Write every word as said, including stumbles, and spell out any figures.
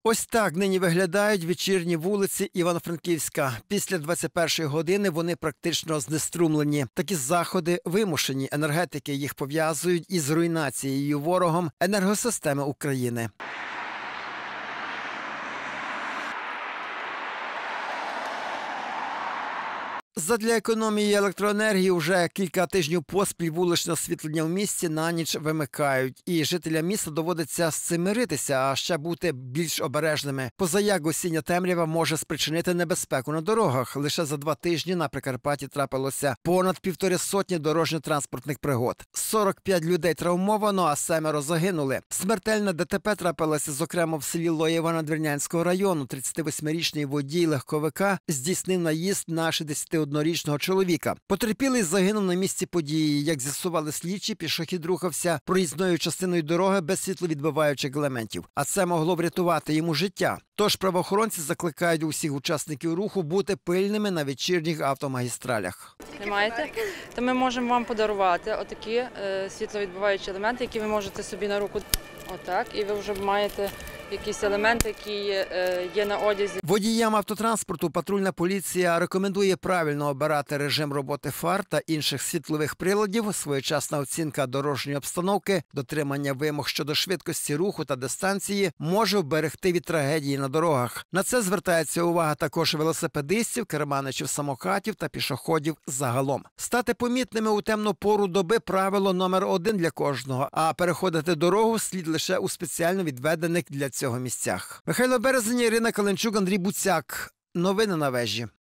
Ось так нині виглядають вечірні вулиці Івано-Франківська. Після двадцять першої години вони практично знеструмлені. Такі заходи вимушені. Енергетики їх пов'язують із руйнацією ворогом енергосистеми України. Задля економії електроенергії вже кілька тижнів поспіль вуличне освітлення в місті на ніч вимикають. І жителям міста доводиться з цим миритися, а ще бути більш обережними. Позаяк осіння темрява може спричинити небезпеку на дорогах. Лише за два тижні на Прикарпатті трапилося понад півтори сотні дорожньо-транспортних пригод. сорок п'ять людей травмовано, а семеро загинули. Смертельне ДТП трапилося, зокрема, в селі Лоєва Надвірнянського району. тридцятивосьмирічний водій легковика здійснив наїзд на шістдесятиоднорічного чоловіка. Потерпілий загинув на місці події. Як з'ясували слідчі, пішохід рухався проїзною частиною дороги без світловідбиваючих елементів. А це могло врятувати йому життя. Тож правоохоронці закликають усіх учасників руху бути пильними на вечірніх автомагістралях. Не маєте? То ми можемо вам подарувати отакі е, світловідбиваючі елементи, які ви можете собі на руку отак, і ви вже маєте якісь елементи, які е, є на одязі. Водіям автотранспорту патрульна поліція рекомендує правильно обирати режим роботи фар та інших світлових приладів, своєчасна оцінка дорожньої обстановки, дотримання вимог щодо швидкості руху та дистанції може вберегти від трагедії на дорогах. На це звертається увага також велосипедистів, керманичів самокатів та пішоходів загалом. Стати помітними у темну пору доби – правило номер один для кожного, а переходити дорогу слід лише у спеціально відведених для цього місцях. Михайло Березень, Ірина Каленчук, Андрій Буцяк. Новини на вежі.